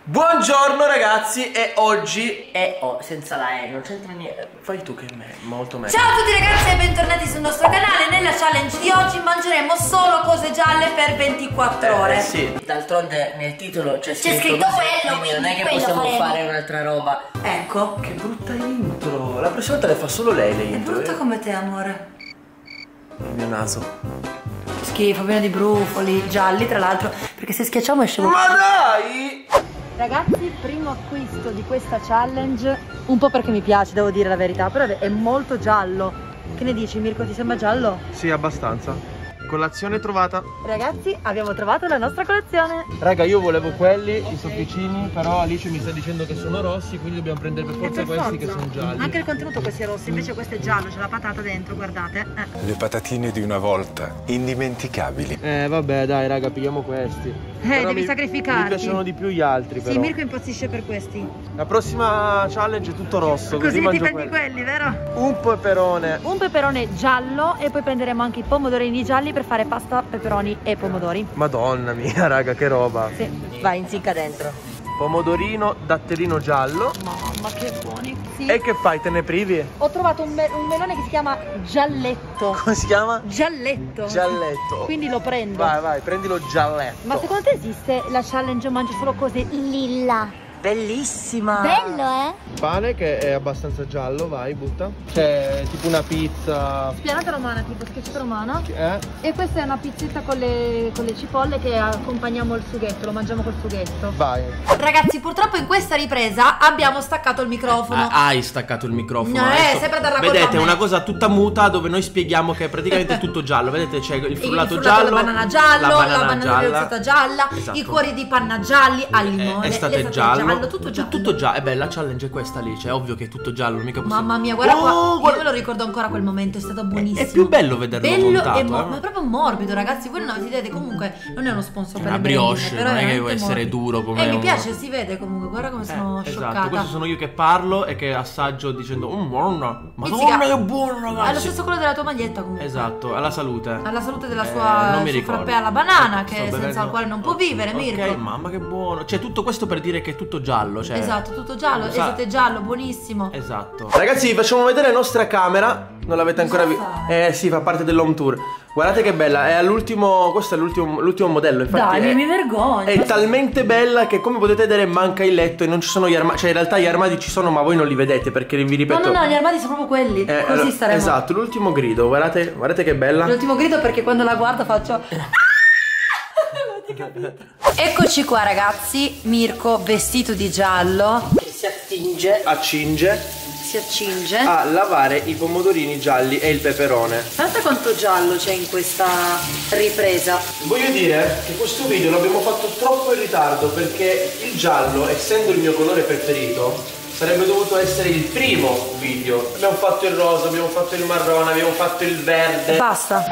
Buongiorno ragazzi, e oggi senza la E, non c'entra niente. fai tu che è molto meglio. Ciao a tutti ragazzi e bentornati sul nostro canale. Nella challenge di oggi mangeremo solo cose gialle per 24 ore. Sì. D'altronde nel titolo c'è scritto quello, quindi non è che quello possiamo faremo. fare un'altra roba. Ecco. Che brutta intro. La prossima volta le fa solo lei le È intro. brutta come te, amore. Il mio naso. Schifo, pieno di brufoli gialli tra l'altro, perché se schiacciamo esce. Ma dai! Ragazzi, primo acquisto di questa challenge, un po' perché mi piace, devo dire la verità, però è molto giallo. Che ne dici, Mirko, ti sembra giallo? Sì, abbastanza. Colazione trovata. Ragazzi, abbiamo trovato la nostra colazione. Raga, io volevo quelli, i sofficini, però Alice mi sta dicendo che sono rossi, quindi dobbiamo prendere per forza questi che sono gialli. Anche il contenuto questo è rosso, invece questo è giallo, c'è la patata dentro, guardate. Le patatine di una volta, indimenticabili. Vabbè, dai, raga, pigliamo questi. Però Devi sacrificarti. Mi piacciono di più gli altri, però. Sì, Mirko impazzisce per questi. La prossima challenge è tutto rosso, così Così ti mangio prendi quelli, vero? un peperone. Un peperone giallo e poi prenderemo anche i pomodorini gialli per fare pasta, peperoni e pomodori. Madonna mia, raga, che roba. Sì. Vai, inzicca dentro. Pomodorino, datterino giallo. Mamma che buoni. Sì. E che fai, te ne privi? Ho trovato un melone che si chiama gialletto. Come si chiama? Gialletto. Gialletto. Quindi lo prendo. Vai, vai, prendilo gialletto. Ma secondo te esiste la challenge mangio solo cose lilla? Bellissima. Bello, Pane che è abbastanza giallo, vai, butta. C'è tipo una pizza. Spianata romana, tipo schiacciata romana. Eh? E questa è una pizzetta con le cipolle che accompagniamo il sughetto, lo mangiamo col sughetto. Vai. Ragazzi, purtroppo in questa ripresa abbiamo staccato il microfono. Hai staccato il microfono. No, sempre dar la colpa Vedete, a me. è una cosa tutta muta dove noi spieghiamo che è praticamente tutto giallo. Vedete, c'è il frullato giallo, la banana giallo, la banana gialla, rozzata gialla, esatto. i cuori di panna gialli al limone, estate giallo, tutto giallo. Tutto giallo. Beh, la challenge è questa lì, cioè è ovvio che è tutto giallo, mica possiamo. Mamma mia, guarda qua, guarda. io me lo ricordo ancora quel momento, è stato buonissimo. È più bello vederlo montato, ma è proprio morbido, ragazzi. Voi non avete idea, comunque non è uno sponsor per una le brioche, merendine, però non è che veramente deve essere morbido. duro come mi un- piace, si vede comunque, guarda come sono scioccata. Esatto, questo sono io che parlo e che assaggio dicendo buona. Pizzica. Madonna che buono, È lo ragazzi. stesso colore della tua maglietta comunque. Esatto, alla salute. Alla salute della Non sua mi suo ricordo. frappè alla banana, Sto che senza bevendo- il quale non può vivere, Mirko. Ok, mamma che buono. Cioè, tutto questo per dire che è tutto giallo, cioè. Esatto, tutto giallo, Sa- esate giallo, buonissimo. Esatto. Ragazzi, vi facciamo vedere la nostra camera. Non l'avete ancora Cosa vista? fai? Sì, fa parte dell'home tour. Guardate che bella, è all'ultimo. Questo è l'ultimo modello. Infatti Dai, è, mi vergogno. è talmente bella che, come potete vedere, manca il letto e non ci sono gli armadi. Cioè, in realtà gli armadi ci sono, ma voi non li vedete perché vi ripeto. No, gli armadi sono proprio quelli. Così allora, staremo. esatto, l'ultimo grido. Guardate che bella. L'ultimo grido perché quando la guardo faccio. Eccoci qua ragazzi, Mirko vestito di giallo Che si attinge. si accinge. A lavare i pomodorini gialli e il peperone. Guarda quanto giallo c'è in questa ripresa. Voglio dire che questo video l'abbiamo fatto troppo in ritardo perché il giallo, essendo il mio colore preferito, sarebbe dovuto essere il primo video. Abbiamo fatto il rosa, abbiamo fatto il marrone, abbiamo fatto il verde. Basta.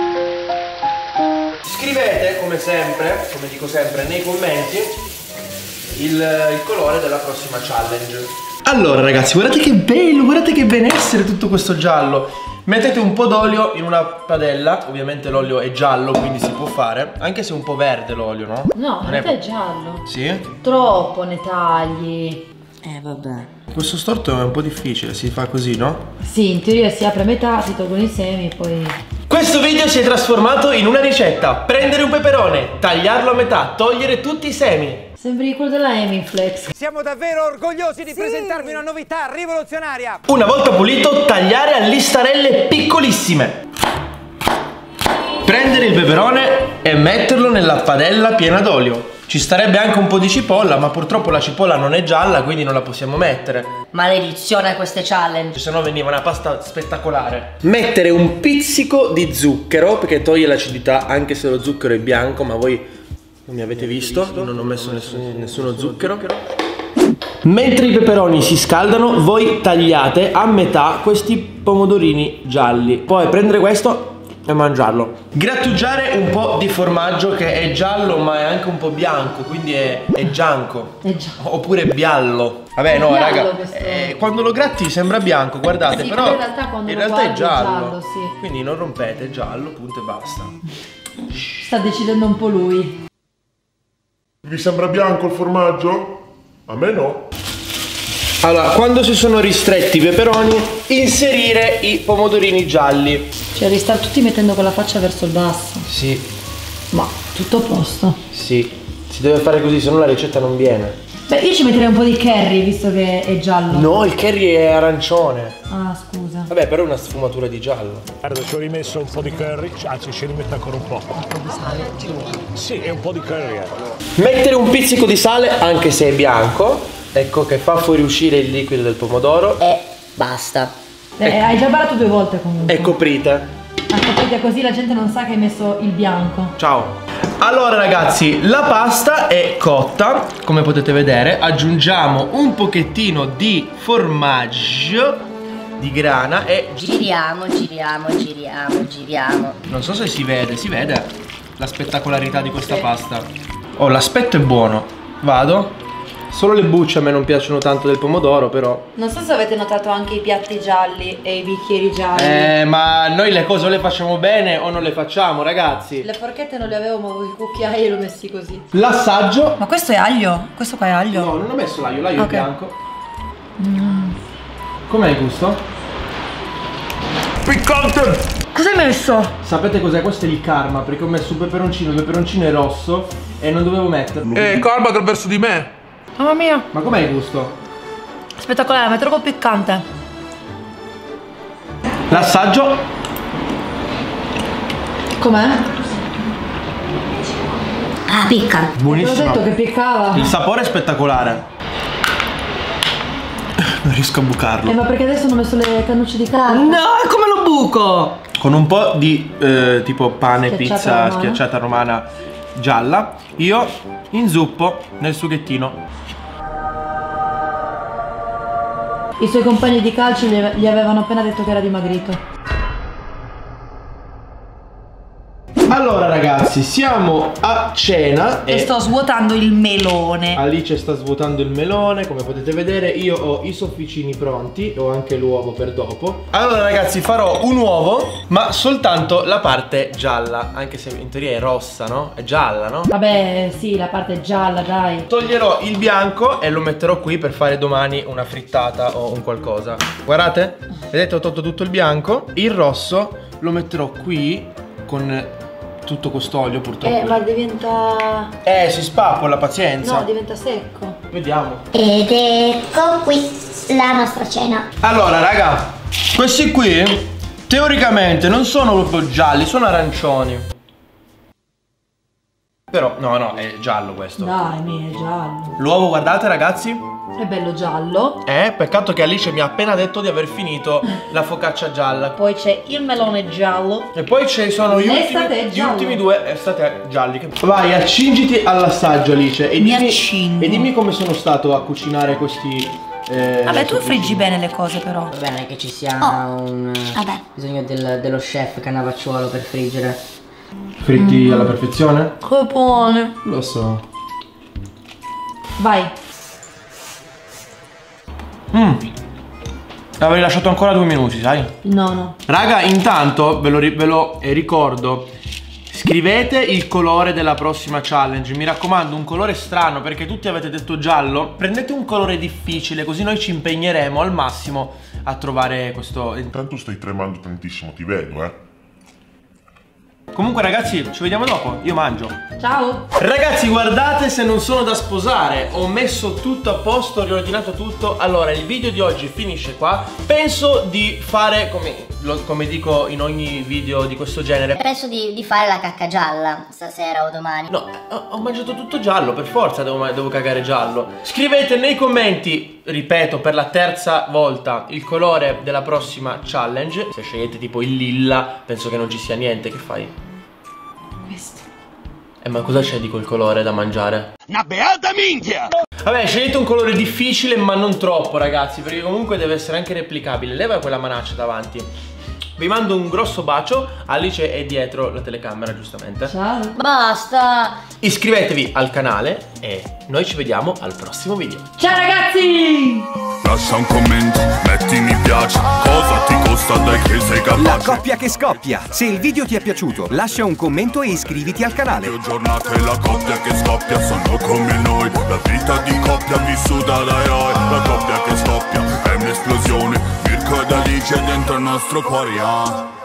Scrivete, come sempre, come dico sempre, nei commenti il colore della prossima challenge. Allora ragazzi, guardate che bello, guardate che benessere tutto questo giallo. Mettete un po' d'olio in una padella, ovviamente l'olio è giallo quindi si può fare, anche se è un po' verde l'olio, no? No, Non in realtà è giallo. Sì? Troppo ne tagli. Vabbè. Questo storto è un po' difficile, si fa così, no? Sì, in teoria si apre a metà, si tolgono i semi e poi. Questo video si è trasformato in una ricetta. Prendere un peperone, tagliarlo a metà, togliere tutti i semi. Sembri quello della Emiflex. Siamo davvero orgogliosi di presentarvi una novità rivoluzionaria. Una volta pulito, tagliare a listarelle piccolissime. Prendere il peperone e metterlo nella padella piena d'olio. Ci starebbe anche un po' di cipolla, ma purtroppo la cipolla non è gialla, quindi non la possiamo mettere. Maledizione a queste challenge. Se no veniva una pasta spettacolare. Mettere un pizzico di zucchero, perché toglie l'acidità, anche se lo zucchero è bianco, ma voi non mi avete visto, non ho messo nessuno zucchero. Mentre i peperoni si scaldano, voi tagliate a metà questi pomodorini gialli. Poi prendere questo e mangiarlo. Grattugiare un po' di formaggio che è giallo ma è anche un po' bianco, quindi è gianco. Oppure biallo. Vabbè no Biallo raga, questo. quando lo gratti sembra bianco, guardate, Sì, però però in realtà quando in lo realtà è guardi è giallo. giallo, sì. Quindi non rompete, è giallo, punto e basta. Sta decidendo un po' lui. Vi sembra bianco il formaggio? A me no. Allora, quando si sono ristretti i peperoni, inserire i pomodorini gialli. Cioè, li sta tutti mettendo con la faccia verso il basso. Sì, Ma tutto a posto. sì, si deve fare così, se no la ricetta non viene. Beh, io ci metterei un po' di curry, visto che è giallo. No, il curry è arancione. Ah, scusa. Vabbè, però è una sfumatura di giallo. Guarda, ci ho rimesso un po' di curry, anzi ci rimette ancora un po'. Un po' di sale? Sì, è un po' di curry. Mettere un pizzico di sale, anche se è bianco, ecco, che fa fuoriuscire il liquido del pomodoro. E basta. Hai già barato 2 volte comunque. E coprite. Ah, coprite così la gente non sa che hai messo il bianco. Ciao. Allora ragazzi, la pasta è cotta, come potete vedere. Aggiungiamo un pochettino di formaggio di grana e Giriamo, giriamo, giriamo, giriamo. non so se si vede la spettacolarità di questa pasta. Oh, l'aspetto è buono. Vado. Solo le bucce a me non piacciono tanto del pomodoro, però. Non so se avete notato anche i piatti gialli e i bicchieri gialli. Ma noi le cose o le facciamo bene o non le facciamo, ragazzi. Le forchette non le avevo, ma i cucchiai li ho messi così. L'assaggio. Ma questo è aglio? Questo qua è aglio? No, non ho messo l'aglio, l'aglio Ok. è bianco. Com'è il gusto? Piccante! Cosa hai messo? Sapete cos'è? Questo è il karma, perché ho messo il peperoncino è rosso e non dovevo metterlo. Calma che è verso di me. Mamma mia, Ma com'è il gusto? spettacolare, ma è troppo piccante. L'assaggio. Com'è? Ah, picca. Te l'ho Buonissimo. detto che piccava. Il sapore è spettacolare. Non riesco a bucarlo. Ma perché adesso hanno messo le cannucce di carne? No, come lo buco? Con un po' di tipo pane, Schiacciata pizza romana. schiacciata romana gialla. Io inzuppo nel sughettino. I suoi compagni di calcio gli avevano appena detto che era dimagrito. Allora ragazzi, siamo a cena E sto svuotando il melone. Alice sta svuotando il melone, come potete vedere. Io ho i sofficini pronti, ho anche l'uovo per dopo. Allora ragazzi, farò un uovo, ma soltanto la parte gialla, anche se in teoria è rossa, no? È gialla, no? Vabbè, sì, la parte gialla, dai. Toglierò il bianco e lo metterò qui per fare domani una frittata o un qualcosa. Guardate, vedete, ho tolto tutto il bianco. Il rosso lo metterò qui con tutto quest'olio, purtroppo. Ma diventa... Si spappola, pazienza. No, diventa secco. Vediamo. Ed ecco qui la nostra cena. Allora raga, questi qui teoricamente non sono proprio gialli, sono arancioni. Però no, è giallo questo. Dai, è giallo. L'uovo, guardate ragazzi. È bello giallo. Peccato che Alice mi ha appena detto di aver finito la focaccia gialla. Poi c'è il melone giallo. E poi ci sono gli L'estate è ultimi 2 estate gialli. Vai, accingiti all'assaggio Alice e Mi accingo. e dimmi come sono stato a cucinare questi. Vabbè, tu friggi bene le cose però. Va bene che ci sia Vabbè. bisogno dello chef Cannavacciuolo per friggere. Fritti alla perfezione? Che buone. Lo so. Vai. Avrei lasciato ancora 2 minuti, sai? No. Raga, intanto ve lo ricordo. Scrivete il colore della prossima challenge. Mi raccomando, un colore strano, perché tutti avete detto giallo. Prendete un colore difficile, così noi ci impegneremo al massimo a trovare questo. Intanto stai tremando tantissimo, ti vedo, Comunque ragazzi, ci vediamo dopo. Io mangio. Ciao. Ragazzi, guardate se non sono da sposare. Ho messo tutto a posto, ho riordinato tutto. Allora, il video di oggi finisce qua. Penso di fare, come dico in ogni video di questo genere, Penso di fare la cacca gialla stasera o domani. no, ho mangiato tutto giallo, per forza devo cagare giallo. Scrivete nei commenti, ripeto per la 3ª volta, il colore della prossima challenge. Se scegliete tipo il lilla, penso che non ci sia niente. Che fai? Questo. Ma cosa c'è di quel colore da mangiare? Una beata minchia! Vabbè, scegliete un colore difficile ma non troppo ragazzi, perché comunque deve essere anche replicabile. Leva quella manaccia davanti. Vi mando un grosso bacio. Alice è dietro la telecamera, giustamente. Ciao. Basta! Iscrivetevi al canale e noi ci vediamo al prossimo video. Ciao ragazzi. lascia un commento, metti mi piace. Cosa ti costa, dai che sei capace. La coppia che scoppia. Se il video ti è piaciuto, lascia un commento e iscriviti al canale. Le giornate la coppia che scoppia sono come noi. La vita di coppia vissuta dai eroi. La coppia che scoppia è un'esplosione. Mirko ed Alice dentro il nostro cuore.